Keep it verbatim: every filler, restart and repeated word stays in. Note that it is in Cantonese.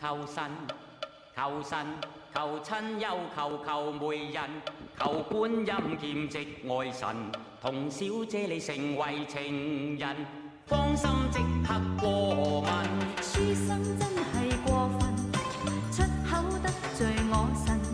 求神，求神，求親又求求媒人，求觀音兼職愛神，同小姐你成為情人，芳心即刻過問。 書生真係過分，出口得罪我神。